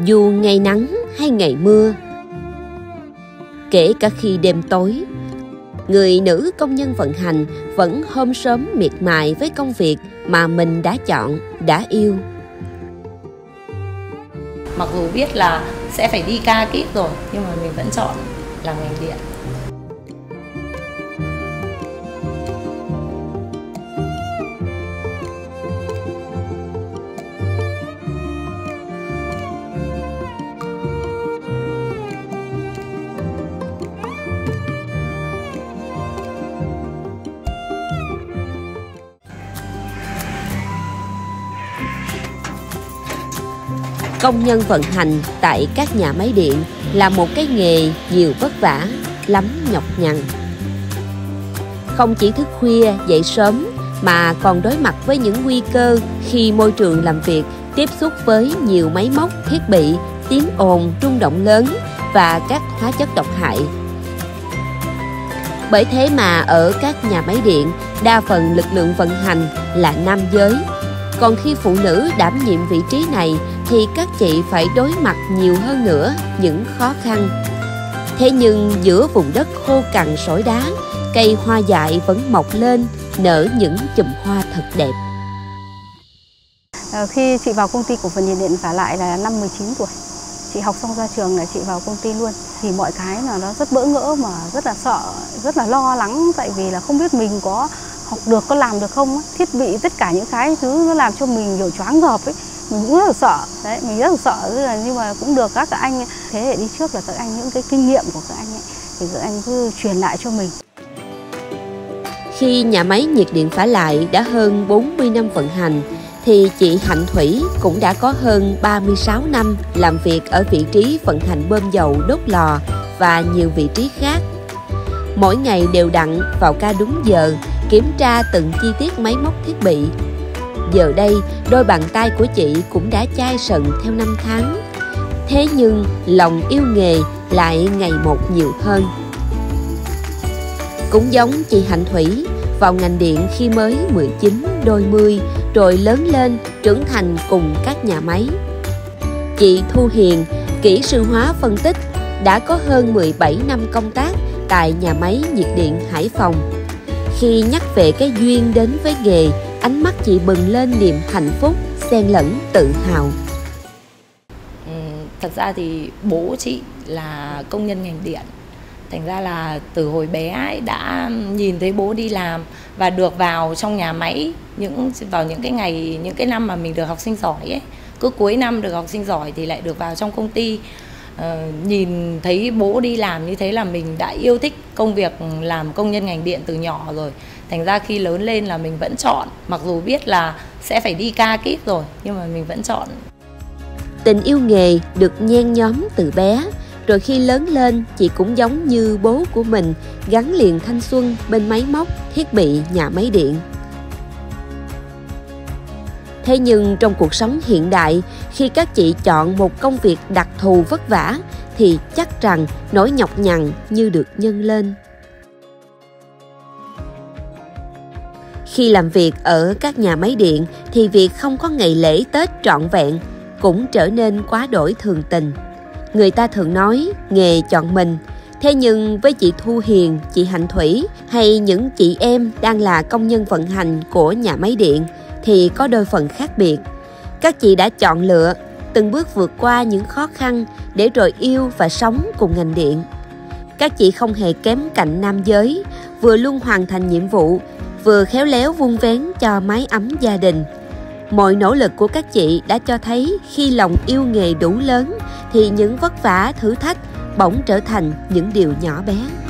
Dù ngày nắng hay ngày mưa, kể cả khi đêm tối, người nữ công nhân vận hành vẫn hôm sớm miệt mài với công việc mà mình đã chọn, đã yêu. Mặc dù biết là sẽ phải đi ca kíp rồi, nhưng mà mình vẫn chọn làm ngành điện. Công nhân vận hành tại các nhà máy điện là một cái nghề nhiều vất vả, lắm nhọc nhằn. Không chỉ thức khuya dậy sớm mà còn đối mặt với những nguy cơ khi môi trường làm việc tiếp xúc với nhiều máy móc, thiết bị, tiếng ồn, rung động lớn và các hóa chất độc hại. Bởi thế mà ở các nhà máy điện, đa phần lực lượng vận hành là nam giới. Còn khi phụ nữ đảm nhiệm vị trí này thì các chị phải đối mặt nhiều hơn nữa những khó khăn. Thế nhưng giữa vùng đất khô cằn sỏi đá, cây hoa dại vẫn mọc lên, nở những chùm hoa thật đẹp. Khi chị vào công ty cổ phần nhiệt điện Phả Lại là năm 19 tuổi. Chị học xong ra trường là chị vào công ty luôn. Thì mọi cái là nó rất bỡ ngỡ mà rất là sợ, rất là lo lắng. Tại vì là không biết mình có học được, có làm được không. Thiết bị, tất cả những cái thứ nó làm cho mình kiểu choáng ngợp ấy. Mình cũng rất là sợ. Đấy, mình rất là sợ. Nhưng mà cũng được các anh thế hệ đi trước là các anh những cái kinh nghiệm của các anh ấy. Thì các anh cứ truyền lại cho mình. Khi nhà máy nhiệt điện Phả Lại đã hơn 40 năm vận hành, thì chị Hạnh Thủy cũng đã có hơn 36 năm làm việc ở vị trí vận hành bơm dầu, đốt lò và nhiều vị trí khác. Mỗi ngày đều đặn vào ca đúng giờ, kiểm tra từng chi tiết máy móc thiết bị. Giờ đây, đôi bàn tay của chị cũng đã chai sần theo năm tháng. Thế nhưng, lòng yêu nghề lại ngày một nhiều hơn. Cũng giống chị Hạnh Thủy, vào ngành điện khi mới 19, đôi mươi, rồi lớn lên, trưởng thành cùng các nhà máy. Chị Thu Hiền, kỹ sư hóa phân tích, đã có hơn 17 năm công tác tại nhà máy nhiệt điện Hải Phòng. Khi nhắc về cái duyên đến với nghề, ánh mắt chị bừng lên niềm hạnh phúc, xen lẫn tự hào. Thật ra thì bố chị là công nhân ngành điện. Thành ra là từ hồi bé ấy đã nhìn thấy bố đi làm và được vào trong nhà máy vào những cái năm mà mình được học sinh giỏi ấy. Cứ cuối năm được học sinh giỏi thì lại được vào trong công ty. Nhìn thấy bố đi làm như thế là mình đã yêu thích công việc làm công nhân ngành điện từ nhỏ rồi. Thành ra khi lớn lên là mình vẫn chọn, mặc dù biết là sẽ phải đi ca kíp rồi, nhưng mà mình vẫn chọn. Tình yêu nghề được nhen nhóm từ bé, rồi khi lớn lên chị cũng giống như bố của mình, gắn liền thanh xuân bên máy móc, thiết bị nhà máy điện. Thế nhưng trong cuộc sống hiện đại, khi các chị chọn một công việc đặc thù vất vả, thì chắc rằng nỗi nhọc nhằn như được nhân lên. Khi làm việc ở các nhà máy điện thì việc không có ngày lễ Tết trọn vẹn cũng trở nên quá đổi thường tình. Người ta thường nói nghề chọn mình. Thế nhưng với chị Thu Hiền, chị Hạnh Thủy hay những chị em đang là công nhân vận hành của nhà máy điện thì có đôi phần khác biệt. Các chị đã chọn lựa, từng bước vượt qua những khó khăn để rồi yêu và sống cùng ngành điện. Các chị không hề kém cạnh nam giới, vừa luôn hoàn thành nhiệm vụ, vừa khéo léo vun vén cho mái ấm gia đình. Mọi nỗ lực của các chị đã cho thấy khi lòng yêu nghề đủ lớn thì những vất vả, thử thách bỗng trở thành những điều nhỏ bé.